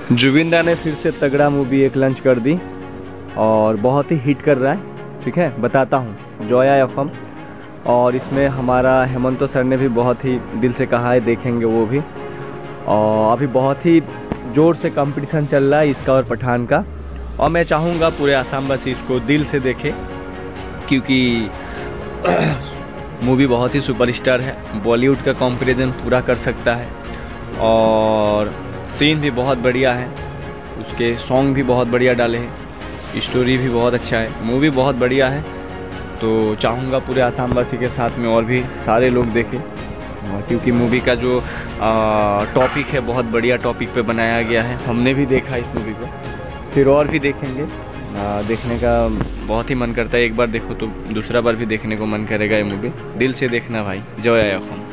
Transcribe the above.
जुबिंदा ने फिर से तगड़ा मूवी एक लॉन्च कर दी और बहुत ही हिट कर रहा है। ठीक है, बताता हूँ, जोया एफएम। और इसमें हमारा हेमंतो सर ने भी बहुत ही दिल से कहा है, देखेंगे वो भी। और अभी बहुत ही ज़ोर से कंपटीशन चल रहा है इसका और पठान का। और मैं चाहूँगा पूरे आसाम वासी इसको दिल से देखे, क्योंकि मूवी बहुत ही सुपरस्टार है, बॉलीवुड का कंपैरिजन पूरा कर सकता है। और सीन भी बहुत बढ़िया है, उसके सॉन्ग भी बहुत बढ़िया डाले हैं, स्टोरी भी बहुत अच्छा है, मूवी बहुत बढ़िया है। तो चाहूँगा पूरे आसाम वासी के साथ में और भी सारे लोग देखें, क्योंकि मूवी का जो टॉपिक है बहुत बढ़िया टॉपिक पे बनाया गया है। हमने भी देखा इस मूवी को, फिर और भी देखेंगे। देखने का बहुत ही मन करता है, एक बार देखो तो दूसरा बार भी देखने को मन करेगा ये मूवी। दिल से देखना भाई, जोया एफएम।